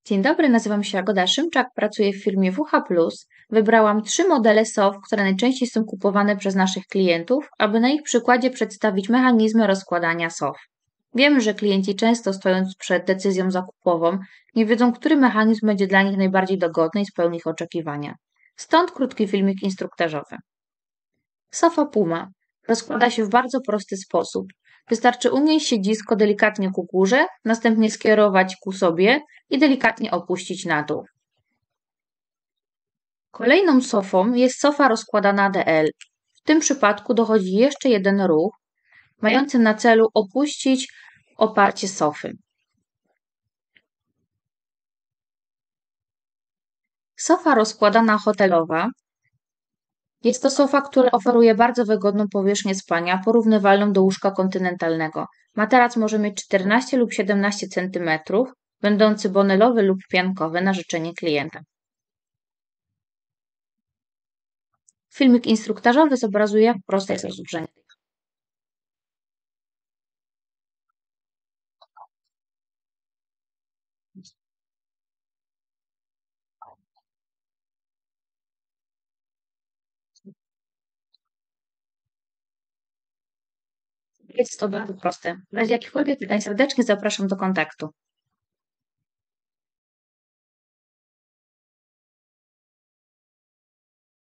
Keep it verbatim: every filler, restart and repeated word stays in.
Dzień dobry, nazywam się Jagoda Szymczak, pracuję w firmie W H plus. Wybrałam trzy modele S O F, które najczęściej są kupowane przez naszych klientów, aby na ich przykładzie przedstawić mechanizmy rozkładania S O F. Wiemy, że klienci często stojąc przed decyzją zakupową, nie wiedzą, który mechanizm będzie dla nich najbardziej dogodny i spełni ich oczekiwania. Stąd krótki filmik instruktażowy. Sofa Puma rozkłada się w bardzo prosty sposób. Wystarczy unieść siedzisko delikatnie ku górze, następnie skierować ku sobie i delikatnie opuścić na dół. Kolejną sofą jest sofa rozkładana D L. W tym przypadku dochodzi jeszcze jeden ruch, mający na celu opuścić oparcie sofy. Sofa rozkładana hotelowa jest to sofa, która oferuje bardzo wygodną powierzchnię spania, porównywalną do łóżka kontynentalnego. Materac może mieć czternaście lub siedemnaście centymetrów, będący bonelowy lub piankowy na życzenie klienta. Filmik instruktażowy zobrazuje, jak proste jest rozłożenie. Jest to bardzo proste. W razie jakichkolwiek pytań serdecznie zapraszam do kontaktu.